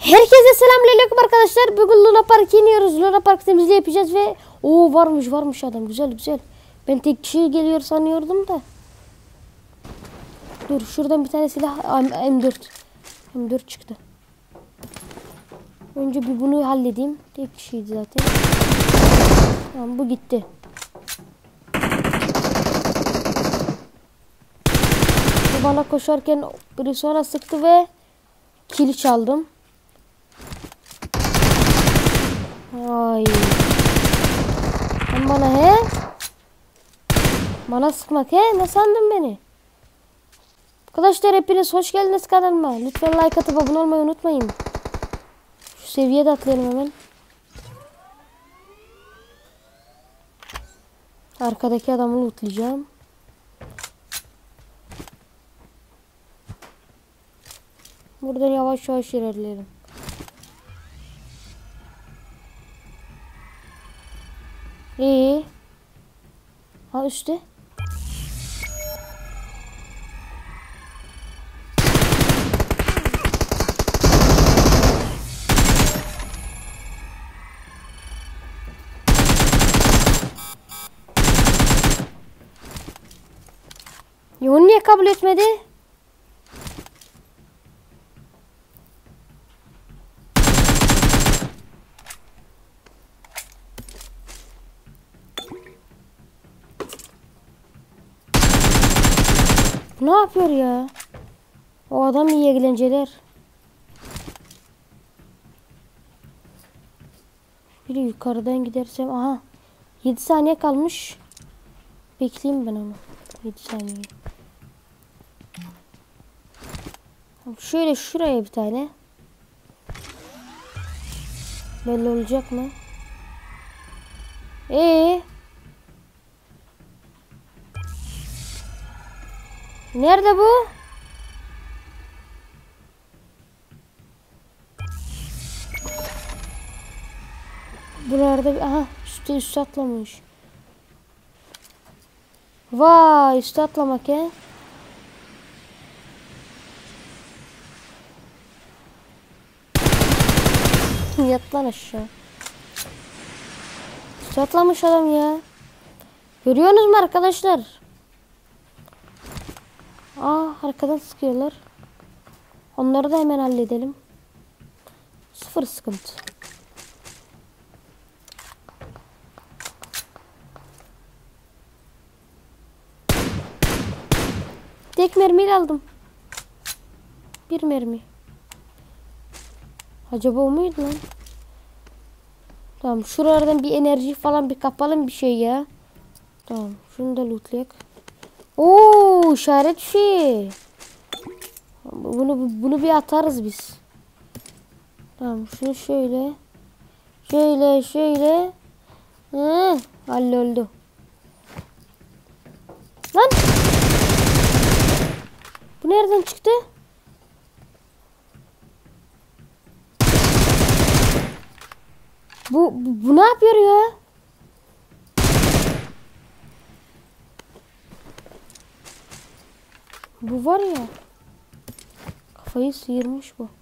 Herkese selamünaleyküm arkadaşlar. Bugün Luna Park iniyoruz. Luna Park temizliği yapacağız ve varmış adam. Güzel. Ben tek kişi geliyor sanıyordum da. Dur şuradan bir tane silah M4 çıktı. Önce bir bunu halledeyim. Tek kişiydi zaten. Tamam, bu gitti. Bu bana koşarken biri sonra sıktı ve kill çaldım. Ay. Sen bana bana sıkmak ne sandın beni? Arkadaşlar hepiniz hoş geldiniz kanalıma. Lütfen like atıp abone olmayı unutmayın. Şu seviyede atlayalım hemen. Arkadaki adamı lootlayacağım. Buradan yavaş ilerleyelim. İyi. Ha üstte. Onu niye kabul etmedi? Ne yapıyor ya? O adam iyi eğlenceler. Bir yukarıdan gidersem aha 7 saniye kalmış. Bekleyeyim ben onu. 7 saniye. Şöyle şuraya bir tane. Belli olacak mı? Nerede bu? Buralarda aha üstü atlamış. Vay üstü atlamak Yat lan aşağı. Üstü atlamış adam ya. Görüyorsunuz mu arkadaşlar? Arkadan sıkıyorlar. Onları da hemen halledelim. Sıfır sıkıntı. Tek mermiyle aldım. Bir mermi. Acaba o muydu lan? Tamam şuralardan bir enerji falan bir kapalım bir şey ya. Tamam şunu da lootlayak. İşaret şey. Bunu bir atarız biz. Tamam şunu şöyle. Şöyle. Halloldu. Lan. Bu nereden çıktı? Bu ne yapıyor ya? Bu var ya. Kafayı sıyırmış bu.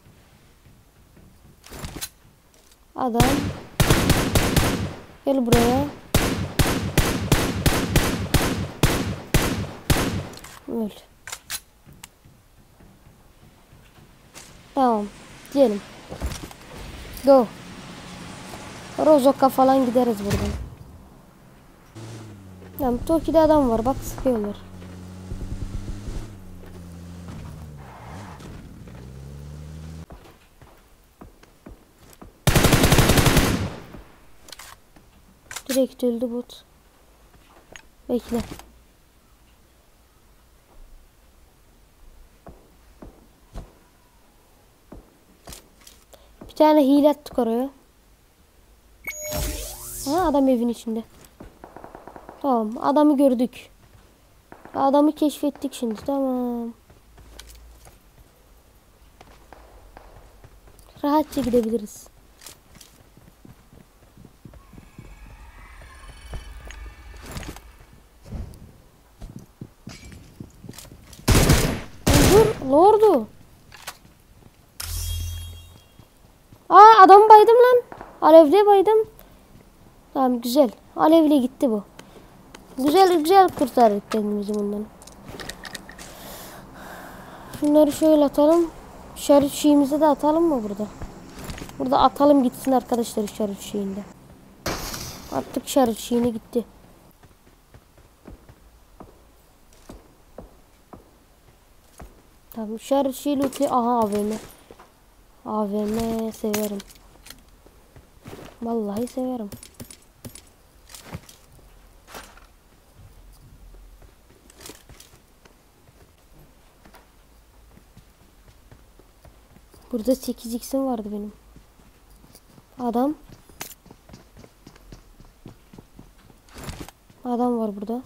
Adam. Gel buraya. Öl. Tamam. Diyelim. Go. Rozok'a falan gideriz buradan. Tamam. Toki'de adam var. Bak sıkıyorlar. Direkt öldü bot. Bekle. Bir tane hile attık oraya. Adam evin içinde. Tamam adamı gördük. Adamı keşfettik şimdi tamam. Rahatça gidebiliriz. Dur, ne oldu? adam baydım lan. Alevle baydım. Tamam güzel. Alevle gitti bu. Güzel güzel kurtardık kendimizi bundan. Şunları şöyle atalım. İşaret şeyimizi de atalım mı burada? Burada atalım gitsin arkadaşlar işaret şeyinde. Attık işaret şeyine gitti. Tamam işaret şeyi lütfen. Aha AVM. AVM severim. Vallahi severim. Burada 8x'im vardı benim. Adam. Adam var burada.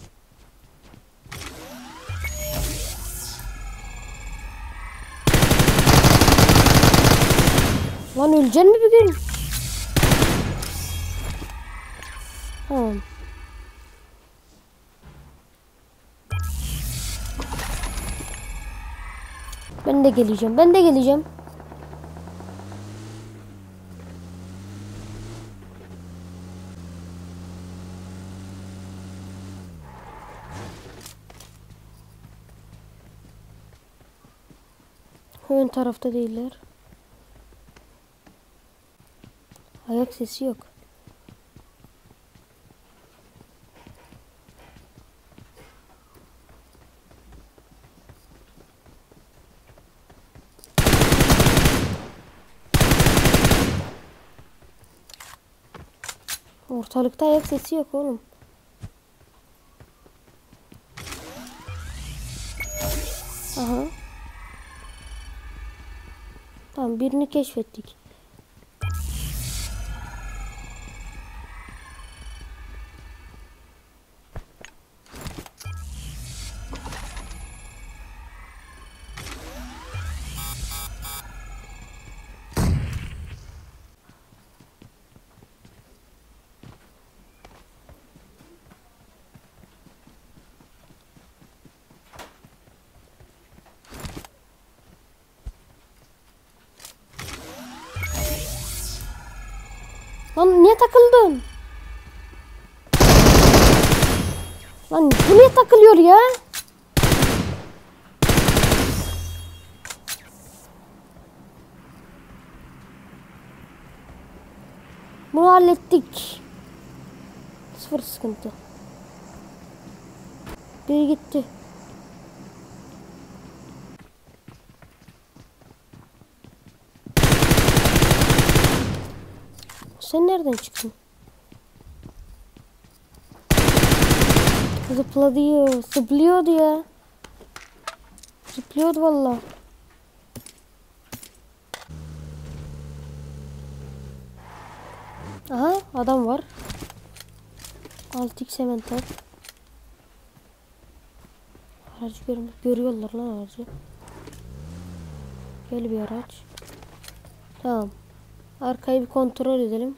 Lan öleceksin mi bir gün? Tamam. Ben de geleceğim. Ben de geleceğim. Ön tarafta değiller. Ayak sesi yok. Ortalıkta ayak sesi yok oğlum. Aha. Tamam birini keşfettik. Lan niye takıldın? Lan bu niye takılıyor ya? Bunu hallettik. Sıfır sıkıntı. Biri gitti. Sen nereden çıktın? Zıpladı ya. Zıplıyordu ya. Zıplıyordu valla. Aha adam var. 6x hemen tak. Aracı görüyorlar lan aracı. Gel bir araç. Tamam. Arkayı bir kontrol edelim.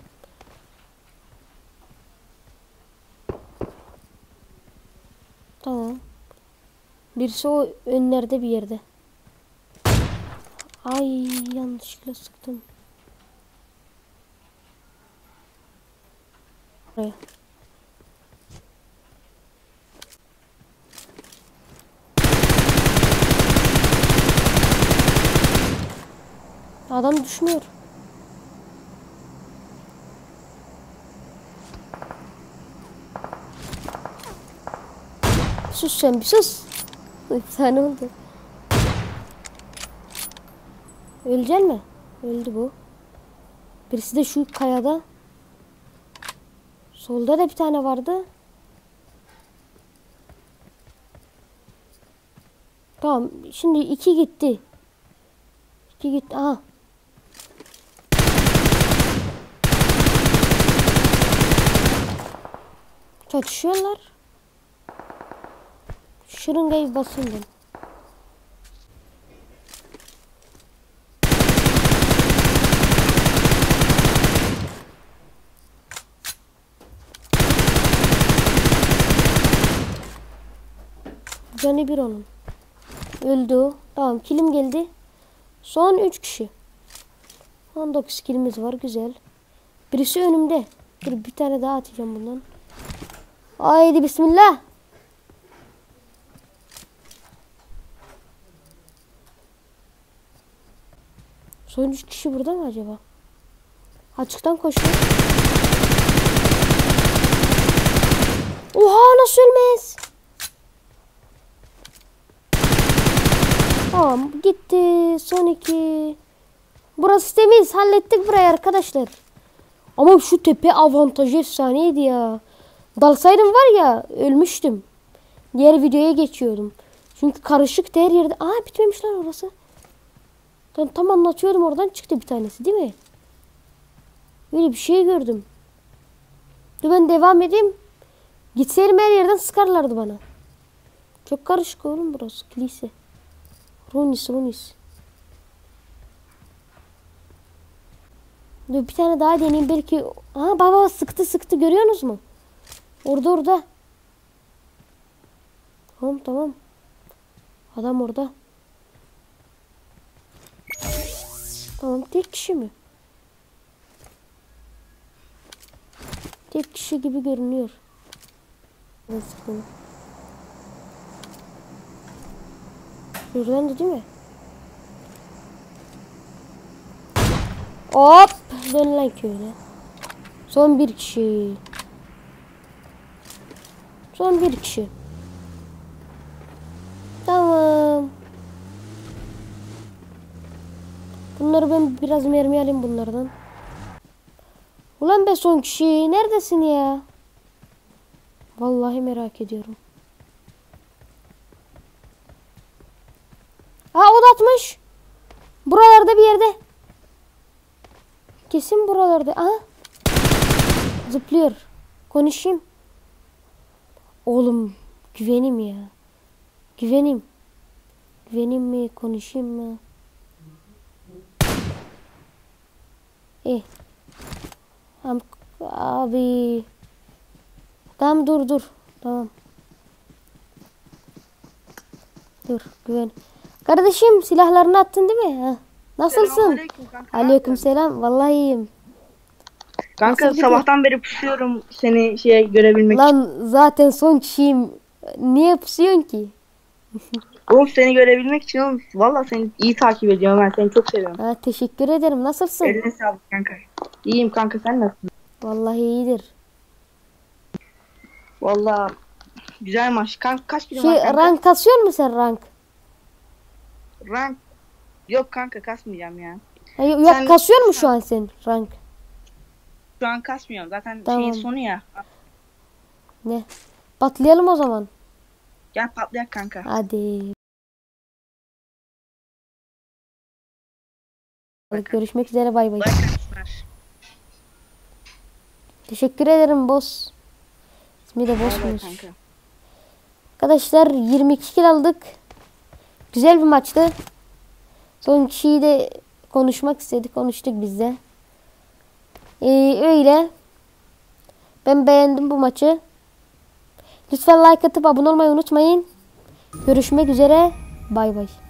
Tamam. Birisi o önlerde bir yerde. Ay yanlışlıkla sıktım. Buraya. Adam düşmüyor. Sus sen bir sus. Bir tane oldu. Ölecek mi? Öldü bu. Birisi de şu kayada. Solda da bir tane vardı. Tamam. Şimdi 2 gitti. 2 gitti. Aha. Çatışıyorlar. Şırıngayı basın ben. Canı bir onun. Öldü o. Tamam kilim geldi. Son 3 kişi. 19 kilimiz var, güzel. Birisi önümde. Dur bir tane daha atacağım bundan. Haydi bismillah. Son 3 kişi burada mı acaba? Açıktan koşuyor. Oha, nasıl ölmez? Tamam, gitti. Son 2. Burası temiz. Hallettik burayı arkadaşlar. Ama şu tepe avantajı efsaneydi ya. Dalsaydım var ya, ölmüştüm. Diğer videoya geçiyordum. Çünkü karışık her yerde. Aa, bitmemiş lan orası. Tam anlatıyordum, oradan çıktı bir tanesi değil mi? Böyle bir şey gördüm. Dur ben devam edeyim. Gitseydim her yerden sıkarlardı bana. Çok karışık oğlum burası. Kilise. Runis. Dur bir tane daha deneyeyim belki. Aa baba, sıktı görüyorsunuz mu? Orada. Tamam. Adam orada. Tamam, tek kişi mi? Tek kişi gibi görünüyor. Şuradan da değil mi? Hop! Dön lan köyle. Son bir kişi. Tamam. Bunları ben biraz mermi alayım bunlardan. Ulan be son kişi. Neredesin ya? Vallahi merak ediyorum. Aa, o da atmış. Buralarda bir yerde. Kesin buralarda. Aha. Zıplıyor. Konuşayım. Oğlum güvenim ya. Güvenim mi? Konuşayım mı? Abi. Tamam dur. Tamam. Dur güven. Kardeşim silahlarını attın değil mi? Ha. Nasılsın? Aleykümselam. Vallahi iyiyim. Kanka sabahtan beri pusuyorum seni görebilmek için. Lan zaten son kişiyim. Niye pusuyorsun ki? Oğlum seni görebilmek için oğlum. Valla seni iyi takip ediyorum, ben seni çok seviyorum. Ha, teşekkür ederim. Nasılsın? Eline sağlık kanka. İyiyim kanka, sen nasılsın? Vallahi iyidir. Valla güzel maç. Kanka kaç kilo var kanka? Rank kasıyor musun sen rank? Rank? Yok kanka, kasmayacağım ya. Yok kasıyor mu şu an sen rank? Şu an kasmıyorum zaten, tamam. Şeyin sonu ya. Ne? Patlayalım o zaman. Gel patlayak kanka. Hadi. Görüşmek üzere, bay bay. Teşekkür ederim boss. İsmi de bossmuş. Arkadaşlar 22 kill aldık. Güzel bir maçtı. Son kişiyi de konuşmak istedik. Konuştuk biz de. Öyle. Ben beğendim bu maçı. Lütfen like atıp abone olmayı unutmayın. Görüşmek üzere. Bay bay.